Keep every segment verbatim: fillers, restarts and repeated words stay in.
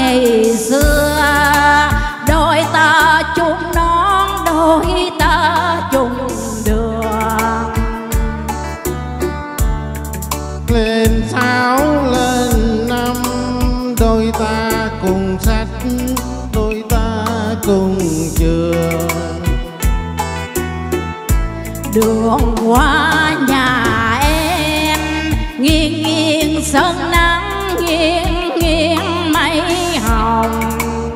ngày xưa, đôi ta chung nón đôi ta chung đường. Lên sáu lên năm đôi ta cùng sách, đôi ta cùng trường. Đường qua nhà em nghiêng nghiêng sân nắng, nghiêng nghiêng mây hồng.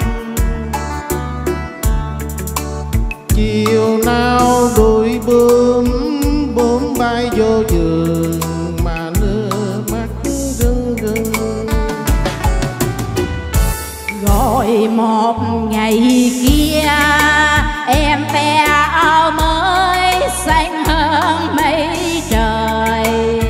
Chiều nào đuổi bướm bướm bay vô vườn mà nước mắt rưng rưng. Rồi một ngày kia em ve áo mới xanh hơn mây trời.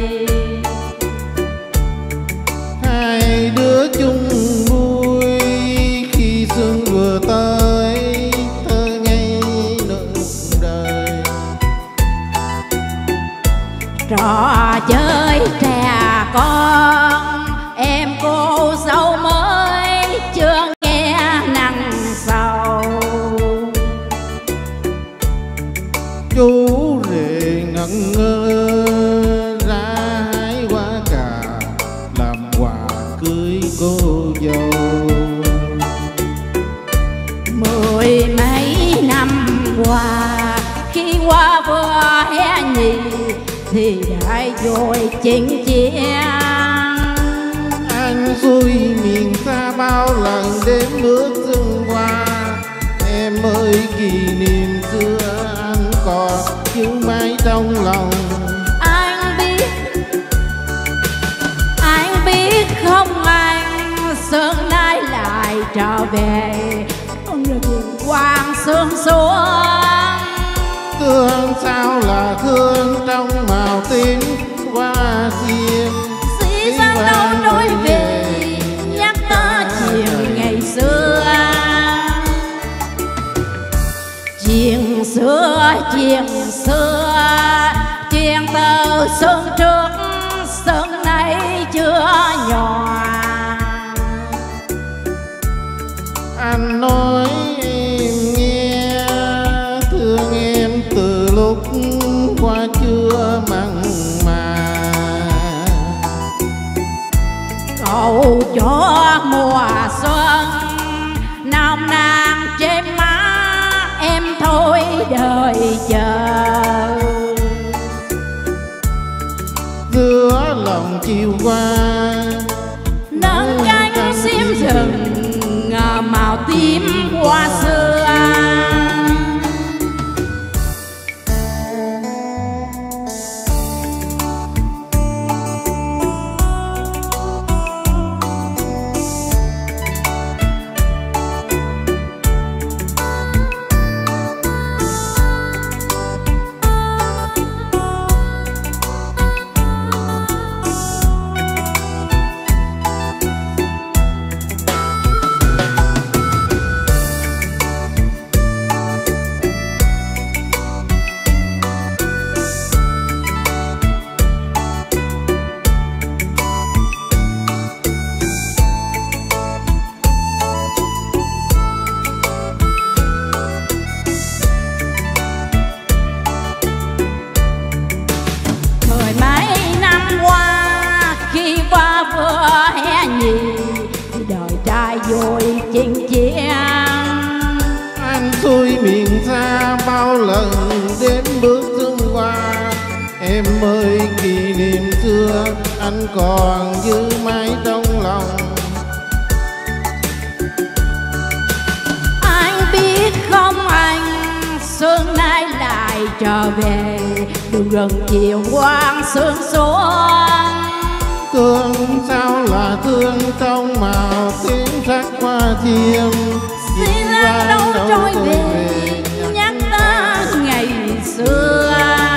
Hai đứa chung vui khi xuân vừa tới, thơ ngây nụ đời. Trò chơi trẻ con em cô dâu mới chưa nghe nắng sầu. Chú rể ngẩn ngơ ra hái hoa cà làm quà cưới cô dâu. Mười mấy năm qua khi hoa vừa hé nhì thì đã vội chinh chiến. Anh vui miền xa bao lần đến bước xuân qua. Em ơi kỷ niệm xưa anh còn giữ mãi trong lòng. Anh biết, anh biết không anh, sớm nay lại trở về rừng quang sương xuống. Thương sao là thương trong màu tím hoa xiêm. Dĩ dàng đâu trôi về nhắc ta chuyện ngày xưa. Chuyện xưa, chuyện xưa, chuyện từ xuân trước xuân nay chưa nhòa. Anh nói em nghe thương em từ lúc qua chưa mặn mà. Cầu cho mùa xuân nồng nàn trên má em thôi đời chờ. Giữa lòng chiều qua Nâng cánh xiêm rừng màu tím hoa xưa. Đời trai vội chinh chiến. Anh xuôi miền xa bao lần đến bước xuân qua. Em ơi kỷ niệm xưa anh còn giữ mãi trong lòng. Anh biết không anh, xuân nay lại trở về đường rừng chiều quang sương xuống. Thương sao là thương trong màu tím sắc hoa thiêm. Xin ra đâu trôi về nhắc ta ngày xưa.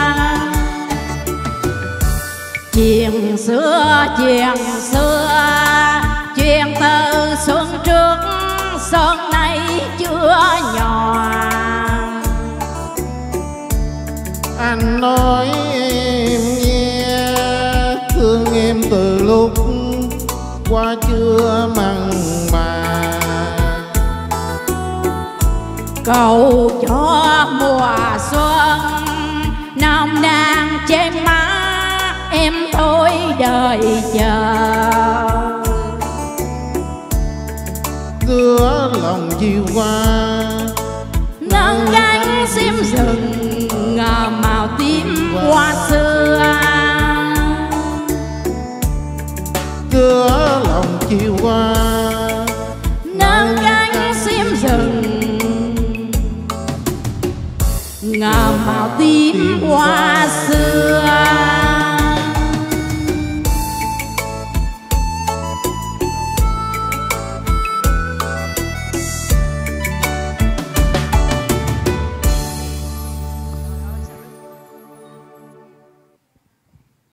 Chuyện xưa, chuyện xưa, chuyện từ xuân trước xuân nay chưa nhòa. Anh nói em nghe thương em từ lúc qua chưa mặn mà. cầu cho mùa xuân nồng nàn trên má em thôi đời chờ. Giữa lòng chiều qua nâng cánh sim rừng ngờ màu tím hoa xưa. Giữa lòng chiều qua